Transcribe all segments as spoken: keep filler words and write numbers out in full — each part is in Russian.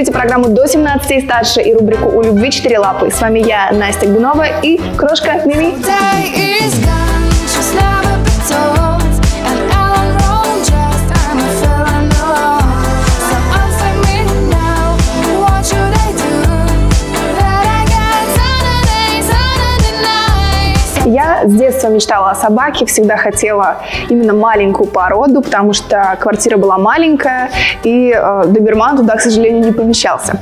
смотрите программу «До семнадцати и старше» и рубрику «У любви четыре лапы». С вами я, Настя Гунова и крошка Мими. Я с детства мечтала о собаке, всегда хотела именно маленькую породу, потому что квартира была маленькая, и э, доберман туда, к сожалению, не помещался.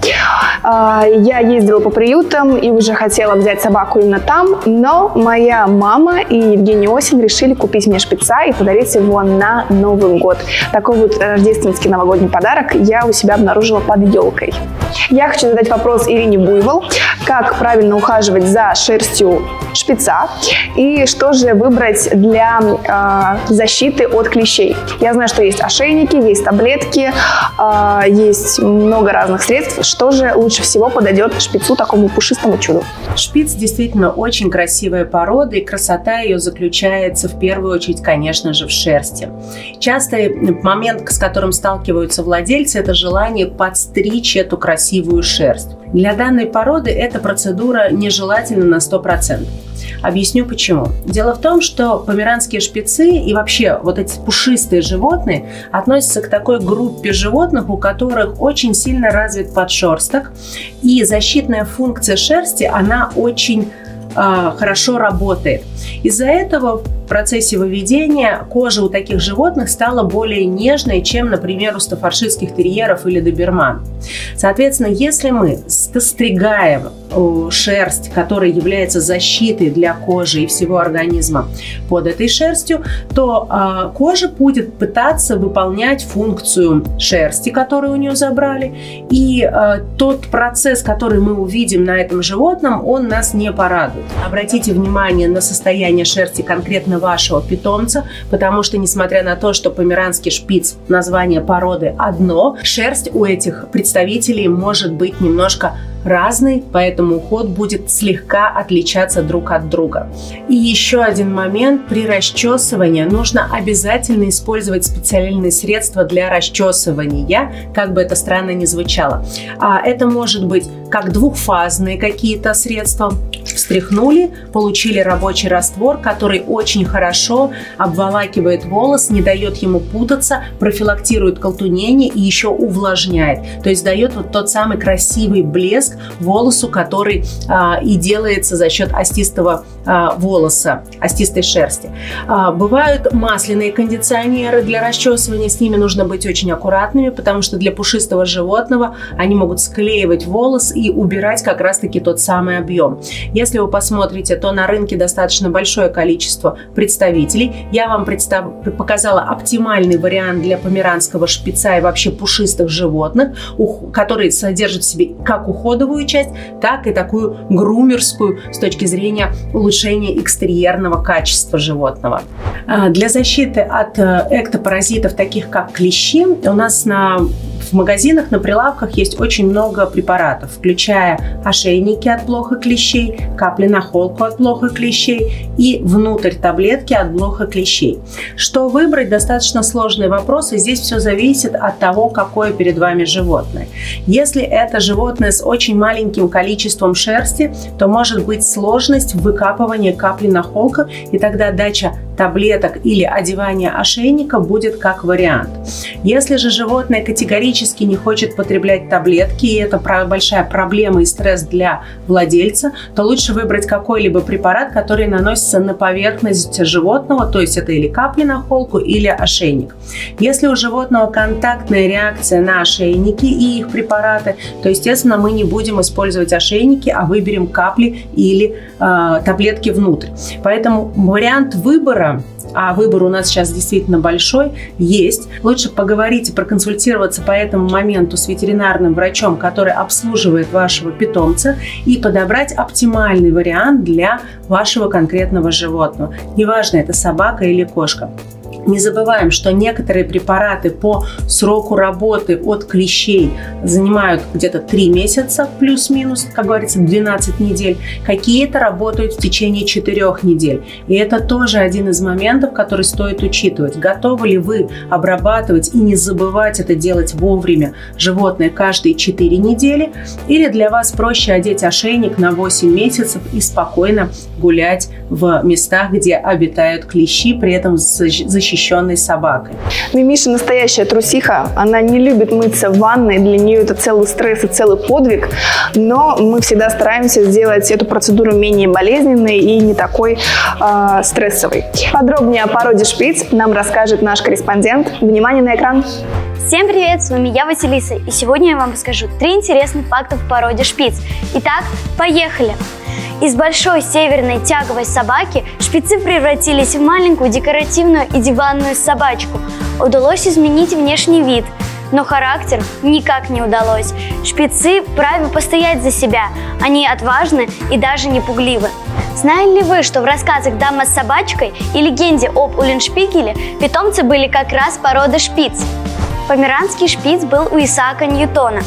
Э, я ездила по приютам и уже хотела взять собаку именно там, но моя мама и Евгений Осин решили купить мне шпица и подарить его на Новый год. Такой вот рождественский новогодний подарок я у себя обнаружила под елкой. Я хочу задать вопрос Ирине Буйвол, как правильно ухаживать за шерстью шпица и что же выбрать для э, защиты от клещей. Я знаю, что есть ошейники, есть таблетки, э, есть много разных средств. Что же лучше всего подойдет шпицу, такому пушистому чуду? Шпиц действительно очень красивая порода, и красота ее заключается в первую очередь, конечно же, в шерсти. Частый момент, с которым сталкиваются владельцы, это желание подстричь эту красивую шерсть. Для данной породы эта процедура нежелательна на сто процентов. Объясню почему. Дело в том, что померанские шпицы и вообще вот эти пушистые животные относятся к такой группе животных, у которых очень сильно развит подшерсток, и защитная функция шерсти, она очень э, хорошо работает. Из-за этого в процессе выведения кожа у таких животных стала более нежной, чем, например, у стаффордширских терьеров или доберман. Соответственно, если мы стригаем шерсть, которая является защитой для кожи и всего организма под этой шерстью, то э, кожа будет пытаться выполнять функцию шерсти, которую у нее забрали, и э, тот процесс, который мы увидим на этом животном, он нас не порадует. Обратите внимание на состояние шерсти конкретно вашего питомца, потому что, несмотря на то, что померанский шпиц, название породы одно, шерсть у этих представителей может быть немножко разный, поэтому уход будет слегка отличаться друг от друга. И еще один момент: при расчесывании нужно обязательно использовать специальные средства для расчесывания, как бы это странно ни звучало. А это может быть как двухфазные какие-то средства. Встряхнули, получили рабочий раствор, который очень хорошо обволакивает волос, не дает ему путаться, профилактирует колтунение и еще увлажняет. То есть дает вот тот самый красивый блеск волосу, который а, и делается за счет остистого а, волоса, остистой шерсти. А, бывают масляные кондиционеры для расчесывания, с ними нужно быть очень аккуратными, потому что для пушистого животного они могут склеивать волос и убирать как раз-таки тот самый объем. Если вы посмотрите, то на рынке достаточно большое количество представителей. Я вам представ... показала оптимальный вариант для померанского шпица и вообще пушистых животных, который содержит в себе как уходовую часть, так и такую грумерскую с точки зрения улучшения экстерьерного качества животного. Для защиты от эктопаразитов, таких как клещи, у нас на В магазинах на прилавках есть очень много препаратов, включая ошейники от блоха клещей, капли на холку от блоха клещей и внутрь таблетки от блоха клещей. Что выбрать? Достаточно сложный вопрос, и здесь все зависит от того, какое перед вами животное. Если это животное с очень маленьким количеством шерсти, то может быть сложность в выкапывании капли на холку, и тогда дача таблеток или одевание ошейника будет как вариант. Если же животное категорически не хочет потреблять таблетки, и это большая проблема и стресс для владельца, то лучше выбрать какой-либо препарат, который наносится на поверхность животного, то есть это или капли на холку, или ошейник. Если у животного контактная реакция на ошейники и их препараты, то, естественно, мы не будем использовать ошейники, а выберем капли или э, таблетки внутрь. Поэтому вариант выбора, а выбор у нас сейчас действительно большой, есть. Лучше поговорить и проконсультироваться по этому моменту с ветеринарным врачом, который обслуживает вашего питомца, и подобрать оптимальный вариант для вашего конкретного животного. Неважно, это собака или кошка. Не забываем, что некоторые препараты по сроку работы от клещей занимают где-то три месяца, плюс-минус, как говорится, двенадцать недель. Какие-то работают в течение четырёх недель. И это тоже один из моментов, который стоит учитывать. Готовы ли вы обрабатывать и не забывать это делать вовремя животное каждые четыре недели? Или для вас проще одеть ошейник на восемь месяцев и спокойно гулять в местах, где обитают клещи, при этом защищать защищенной собакой. Мимиша настоящая трусиха. Она не любит мыться в ванной. Для нее это целый стресс и целый подвиг. Но мы всегда стараемся сделать эту процедуру менее болезненной и не такой э, стрессовой. Подробнее о породе шпиц нам расскажет наш корреспондент. Внимание на экран. Всем привет, с вами я, Василиса, и сегодня я вам расскажу три интересных факта в породе шпиц. Итак, поехали! Из большой северной тяговой собаки шпицы превратились в маленькую декоративную и диванную собачку. Удалось изменить внешний вид, но характер никак не удалось. Шпицы вправе постоять за себя, они отважны и даже не пугливы. Знали ли вы, что в рассказах «Дама с собачкой» и легенде об Уллиншпигеле питомцы были как раз породы шпиц? Померанский шпиц был у Исаака Ньютона.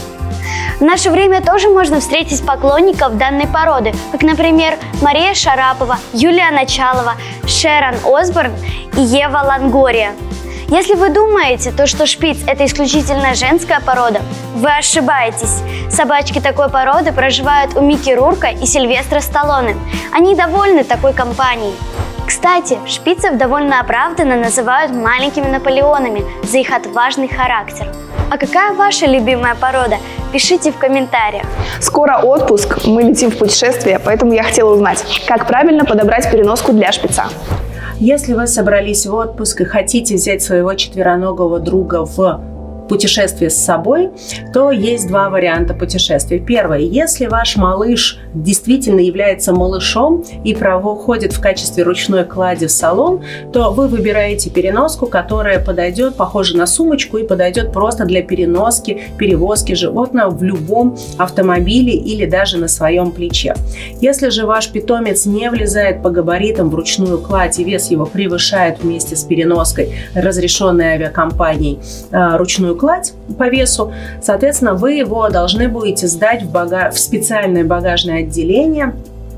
В наше время тоже можно встретить поклонников данной породы, как, например, Мария Шарапова, Юлия Началова, Шерон Осборн и Ева Лонгория. Если вы думаете, то, что шпиц – это исключительно женская порода, вы ошибаетесь. Собачки такой породы проживают у Микки Рурка и Сильвестра Сталлоне. Они довольны такой компанией. Кстати, шпицев довольно оправданно называют маленькими Наполеонами за их отважный характер. А какая ваша любимая порода? Пишите в комментариях. Скоро отпуск, мы летим в путешествие, поэтому я хотела узнать, как правильно подобрать переноску для шпица. Если вы собрались в отпуск и хотите взять своего четвероногого друга в путешествие с собой, то есть два варианта путешествия. Первое. Если ваш малыш действительно является малышом и проходит в качестве ручной клади в салон, то вы выбираете переноску, которая подойдет, похожа на сумочку и подойдет просто для переноски, перевозки животного в любом автомобиле или даже на своем плече. Если же ваш питомец не влезает по габаритам в ручную кладь и вес его превышает вместе с переноской, разрешенной авиакомпанией, ручную кладь по весу, соответственно, вы его должны будете сдать в, бага... в специальное багажное отделение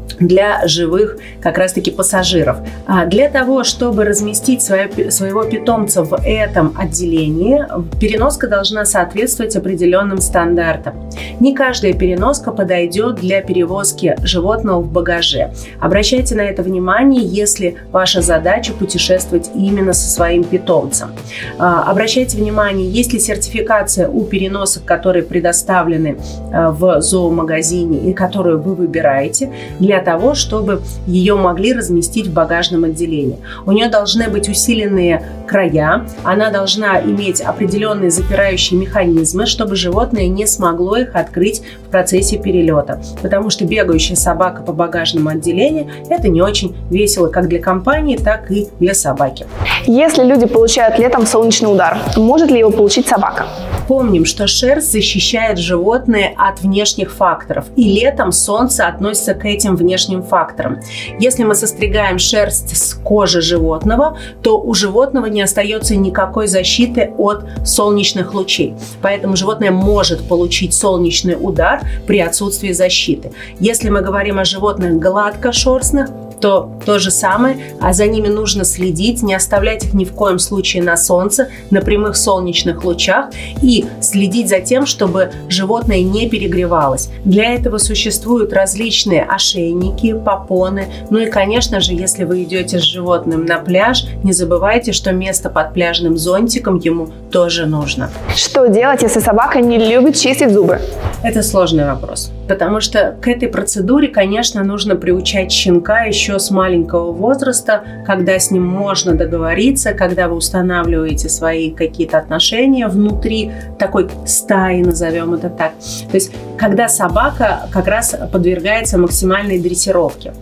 для живых как раз-таки пассажиров. А для того, чтобы разместить свое, своего питомца в этом отделении, переноска должна соответствовать определенным стандартам. Не каждая переноска подойдет для перевозки животного в багаже. Обращайте на это внимание, если ваша задача путешествовать именно со своим питомцем. А, обращайте внимание, есть ли сертификация у переносок, которые предоставлены а, в зоомагазине и которую вы выбираете, для того, чтобы ее могли разместить в багажном отделении. У нее должны быть усиленные края, она должна иметь определенные запирающие механизмы, чтобы животное не смогло их открыть в процессе перелета. Потому что бегающая собака по багажному отделению – это не очень весело как для компании, так и для собаки. Если люди получают летом солнечный удар, может ли его получить собака? Помним, что шерсть защищает животное от внешних факторов, и летом солнце относится к этим внешним факторам. Если мы состригаем шерсть с кожи животного, то у животного не остается никакой защиты от солнечных лучей. Поэтому животное может получить солнечный удар при отсутствии защиты. Если мы говорим о животных гладкошерстных, то то же самое, а за ними нужно следить, не оставлять их ни в коем случае на солнце, на прямых солнечных лучах и следить за тем, чтобы животное не перегревалось. Для этого существуют различные ошейники, попоны. Ну и, конечно же, если вы идете с животным на пляж, не забывайте, что место под пляжным зонтиком ему тоже нужно. Что делать, если собака не любит чистить зубы? Это сложный вопрос, потому что к этой процедуре, конечно, нужно приучать щенка еще с маленького возраста, когда с ним можно договориться, когда вы устанавливаете свои какие-то отношения внутри такой стаи, назовем это так. То есть, когда собака как раз подвергается максимальной дрессировке.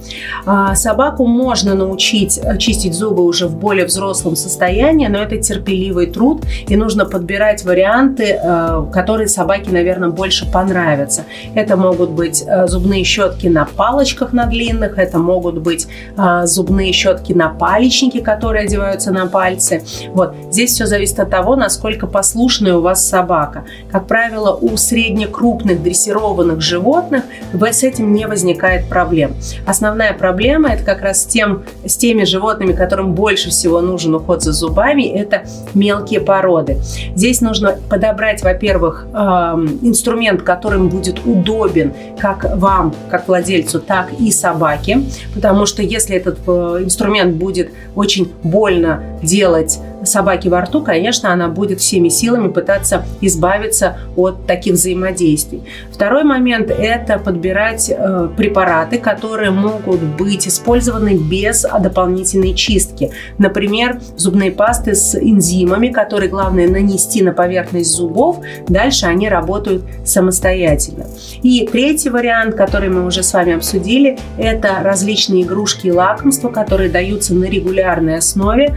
Собаку можно научить чистить зубы уже в более взрослом состоянии, но это терпеливый труд, и нужно подбирать варианты, которые собаке, наверное, больше понравятся. Это могут быть зубные щетки на палочках на длинных, это могут быть быть а, зубные щетки на палечники, которые одеваются на пальцы. Вот. Здесь все зависит от того, насколько послушная у вас собака. Как правило, у среднекрупных дрессированных животных с этим не возникает проблем. Основная проблема – это как раз с, тем, с теми животными, которым больше всего нужен уход за зубами, это мелкие породы. Здесь нужно подобрать, во-первых, э, инструмент, которым будет удобен как вам, как владельцу, так и собаке, потому что если этот э, инструмент будет очень больно делать собаке во рту, конечно, она будет всеми силами пытаться избавиться от таких взаимодействий. Второй момент – это подбирать э, препараты, которые могут быть использованы без дополнительной чистки. Например, зубные пасты с энзимами, которые главное нанести на поверхность зубов, дальше они работают самостоятельно. И третий вариант, который мы уже с вами обсудили, это различные игрушки и лакомства, которые даются на регулярной основе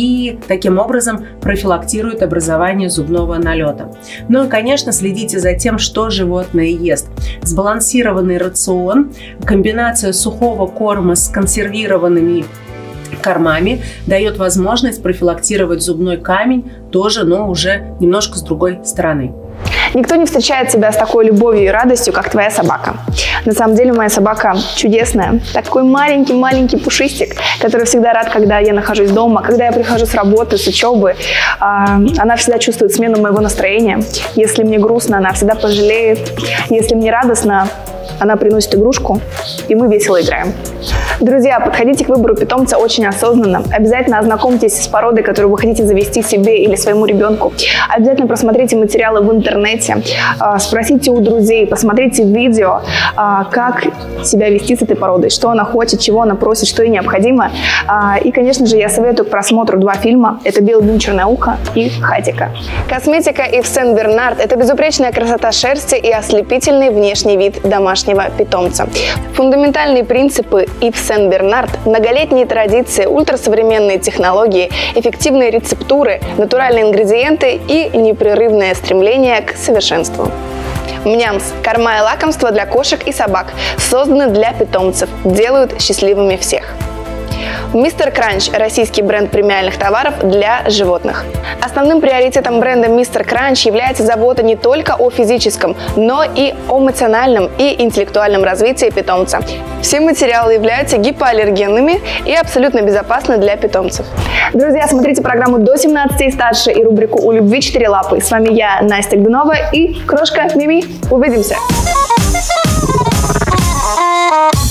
и таким Таким образом профилактирует образование зубного налета. Ну и, конечно, следите за тем, что животное ест. Сбалансированный рацион, комбинация сухого корма с консервированными кормами дает возможность профилактировать зубной камень тоже, но уже немножко с другой стороны. Никто не встречает тебя с такой любовью и радостью, как твоя собака. На самом деле моя собака чудесная. Такой маленький-маленький пушистик, который всегда рад, когда я нахожусь дома, когда я прихожу с работы, с учебы. Она всегда чувствует смену моего настроения. Если мне грустно, она всегда пожалеет. Если мне радостно, она приносит игрушку, и мы весело играем. Друзья, подходите к выбору питомца очень осознанно. Обязательно ознакомьтесь с породой, которую вы хотите завести себе или своему ребенку. Обязательно просмотрите материалы в интернете, спросите у друзей, посмотрите видео, как себя вести с этой породой, что она хочет, чего она просит, что ей необходимо. И, конечно же, я советую к просмотру два фильма. Это «Белый бим, черное ухо» и «Хатико». Косметика Ив Сен-Бернард – это безупречная красота шерсти и ослепительный внешний вид домашнего питомца. Фундаментальные принципы Ив Сен-Бернард, многолетние традиции, ультрасовременные технологии, эффективные рецептуры, натуральные ингредиенты и непрерывное стремление к совершенству. Мнямс – корма и лакомства для кошек и собак, созданы для питомцев, делают счастливыми всех. Мистер Кранч – российский бренд премиальных товаров для животных. Основным приоритетом бренда Мистер Кранч является забота не только о физическом, но и о эмоциональном и интеллектуальном развитии питомца. Все материалы являются гипоаллергенными и абсолютно безопасны для питомцев. Друзья, смотрите программу «До семнадцати и старше» и рубрику «У любви четыре лапы». С вами я, Настя Гдунова и крошка Мими. Увидимся!